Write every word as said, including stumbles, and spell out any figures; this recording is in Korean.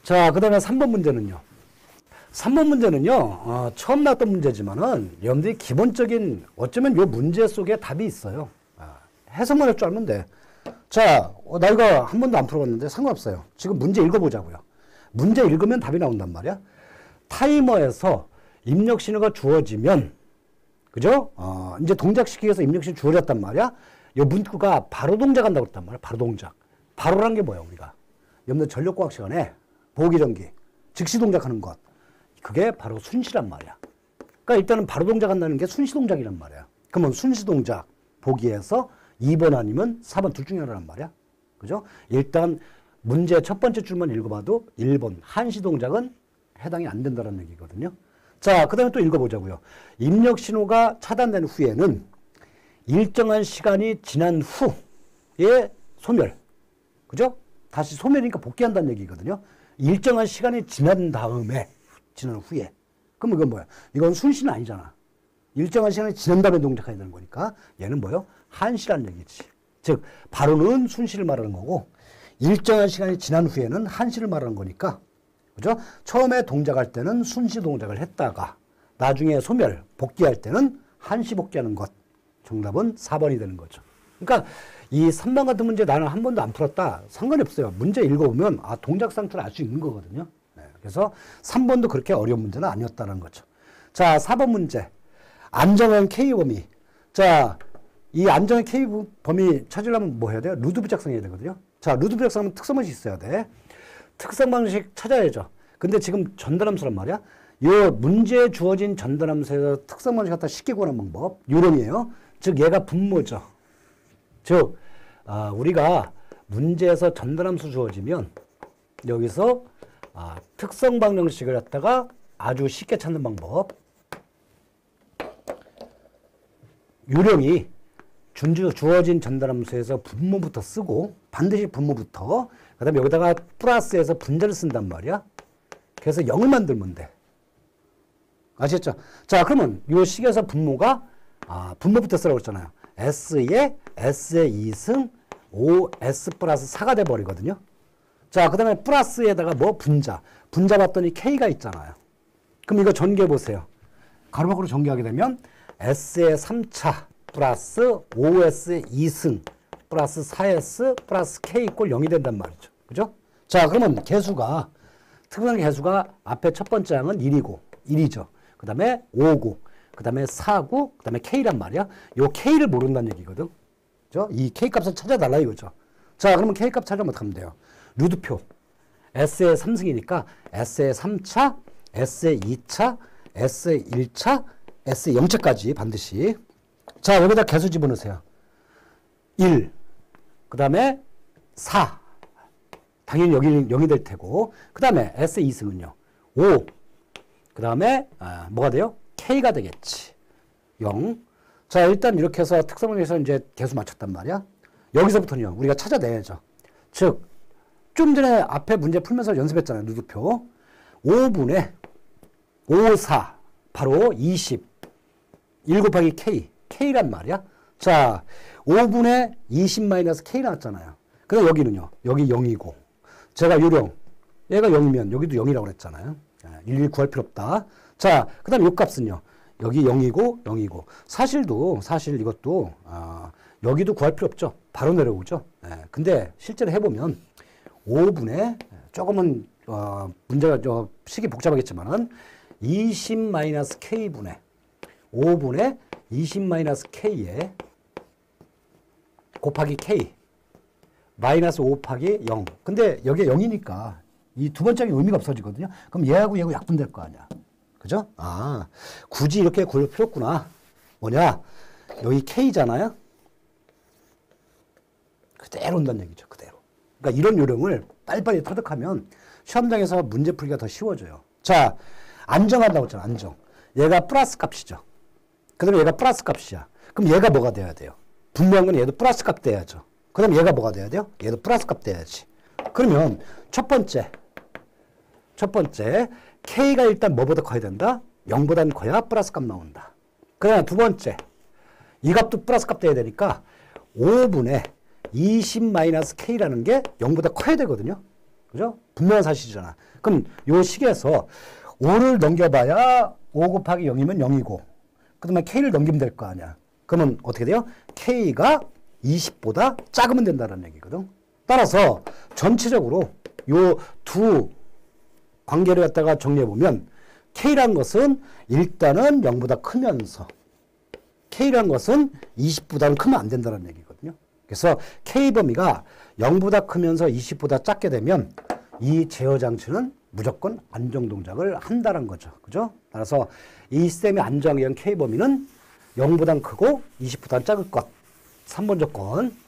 자, 그 다음에 삼 번 문제는요. 삼 번 문제는요, 어, 처음 나왔던 문제지만은, 여러분들이 기본적인, 어쩌면 요 문제 속에 답이 있어요. 아, 해석만 할 줄 알면 돼. 자, 어, 나 이거 한 번도 안 풀어봤는데 상관없어요. 지금 문제 읽어보자고요. 문제 읽으면 답이 나온단 말이야. 타이머에서 입력 신호가 주어지면, 그죠? 어, 이제 동작시키기 위해서 입력 신호 주어졌단 말이야. 요 문구가 바로 동작한다고 그랬단 말이야. 바로 동작. 바로란 게 뭐야, 우리가? 여러분들 전력과학 시간에 보기전기, 즉시 동작하는 것. 그게 바로 순시란 말이야. 그러니까 일단은 바로 동작한다는 게 순시 동작이란 말이야. 그러면 순시 동작 보기에서 이 번 아니면 사 번 둘 중에 하나란 말이야. 그죠? 일단 문제 첫 번째 줄만 읽어봐도 일 번 한시 동작은 해당이 안 된다는 얘기거든요. 자, 그 다음에 또 읽어보자고요. 입력 신호가 차단된 후에는 일정한 시간이 지난 후에 소멸. 그죠? 다시 소멸이니까 복귀한다는 얘기거든요. 일정한 시간이 지난 다음에, 지난 후에. 그럼 이건 뭐야? 이건 순시는 아니잖아. 일정한 시간이 지난 다음에 동작해야 되는 거니까 얘는 뭐요? 한시라는 얘기지. 즉, 바로는 순시를 말하는 거고 일정한 시간이 지난 후에는 한시를 말하는 거니까, 그죠? 처음에 동작할 때는 순시 동작을 했다가 나중에 소멸, 복귀할 때는 한시 복귀하는 것. 정답은 사 번이 되는 거죠. 그러니까 이 삼 번 같은 문제 나는 한 번도 안 풀었다. 상관이 없어요. 문제 읽어보면 아, 동작 상태를 알 수 있는 거거든요. 네, 그래서 삼 번도 그렇게 어려운 문제는 아니었다는 거죠. 자, 사 번 문제. 안정한 K범위. 자, 이 안정한 K범위 찾으려면 뭐 해야 돼요? 루드비 작성해야 되거든요. 자, 루드비 작성하면 특성 방식 있어야 돼. 특성 방식 찾아야죠. 근데 지금 전달함수란 말이야. 요 문제에 주어진 전달함수에서 특성 방식 갖다 쉽게 구하는 방법. 요령이에요. 즉, 얘가 분모죠. 즉, 아, 우리가 문제에서 전달함수 주어지면 여기서 아, 특성 방정식을 갖다가 아주 쉽게 찾는 방법. 요령이 준주, 주어진 전달함수에서 분모부터 쓰고 반드시 분모부터 그 다음에 여기다가 플러스해서 분자를 쓴단 말이야. 그래서 영을 만들면 돼. 아시겠죠? 자, 그러면 이 식에서 분모가 아, 분모부터 쓰라고 했잖아요. S에 S의 이승 오 에스 플러스 사가 돼버리거든요. 자, 그 다음에 플러스에다가 뭐 분자. 분자 봤더니 K가 있잖아요. 그럼 이거 전개해보세요. 가로막으로 전개하게 되면 S의 삼 차 플러스 오 에스의 이승 플러스 사 에스 플러스 K 이꼴 영이 된단 말이죠. 그죠? 자, 그러면 개수가, 특별한 개수가 앞에 첫 번째 항은 일이고, 일이죠. 그 다음에 오고, 그 다음에 사고, 그 다음에 K란 말이야. 요 K를 모른다는 얘기거든. 그죠? 이 K 값을 찾아달라 이거죠. 자, 그러면 K 값 찾으면 어떻게 하면 돼요? 루드표. S의 삼 승이니까 S의 삼 차, S의 이 차, S의 일 차, S의 영 차까지 반드시. 자, 여기다 개수 집어넣으세요. 일, 그 다음에 사. 당연히 여기 영이 될 테고. 그 다음에 S의 이 승은요. 오. 그 다음에 아, 뭐가 돼요? K가 되겠지. 영. 자, 일단 이렇게 해서 특성에서 이제 개수 맞췄단 말이야. 여기서부터는요, 우리가 찾아내야죠. 즉, 좀 전에 앞에 문제 풀면서 연습했잖아요. 누드표. 오 분의 오, 사. 바로 이십. 일 곱하기 K. K란 말이야. 자, 오 분의 이십 마이너스 K 나왔잖아요. 그럼 여기는요, 여기 영이고. 제가 요령. 얘가 영이면 여기도 영이라고 그랬잖아요. 일일이 구할 필요 없다. 자, 그 다음에 요 값은요. 여기 영이고 영이고. 사실도 사실 이것도 아, 여기도 구할 필요 없죠. 바로 내려오죠. 예, 근데 실제로 해보면 오 분의 조금은 어, 문제가 저 식이 복잡하겠지만은 이십 마이너스 K분의 오 분의 이십 마이너스 K에 곱하기 K 마이너스 오 곱하기 영. 근데 여기에 영이니까 이 두 번째 의미가 없어지거든요. 그럼 얘하고 얘하고 약분될 거 아니야. 그죠? 아, 굳이 이렇게 굴릴 필요 없구나. 뭐냐? 여기 K잖아요? 그대로 온다는 얘기죠. 그대로. 그러니까 이런 요령을 빨리빨리 터득하면 시험장에서 문제 풀기가 더 쉬워져요. 자, 안정한다고 했잖아. 안정. 얘가 플러스 값이죠. 그 다음에 얘가 플러스 값이야. 그럼 얘가 뭐가 돼야 돼요? 분명한 건 얘도 플러스 값 돼야죠. 그 다음에 얘가 뭐가 돼야 돼요? 얘도 플러스 값 돼야지. 그러면 첫 번째. 첫 번째, K가 일단 뭐보다 커야 된다? 영보다는 커야 플러스 값 나온다. 그 다음에 두 번째, 이 값도 플러스 값 돼야 되니까 오 분의 이십 마이너스 K라는 게 영보다 커야 되거든요. 그죠? 분명한 사실이잖아. 그럼 요 식에서 오를 넘겨봐야 오 곱하기 영이면 영이고, 그 다음에 K를 넘기면 될 거 아니야. 그러면 어떻게 돼요? K가 이십보다 작으면 된다는 얘기거든. 따라서 전체적으로 요 두 관계를 갖다가 정리해보면 K란 것은 일단은 영보다 크면서 K란 것은 이십보다는 크면 안 된다는 얘기거든요. 그래서 K 범위가 영보다 크면서 이십보다 작게 되면 이 제어 장치는 무조건 안정 동작을 한다는 거죠. 그죠? 따라서 이 시스템의 안정하기 위한 K 범위는 영보다 크고 이십보다 작을 것. 삼 번 조건.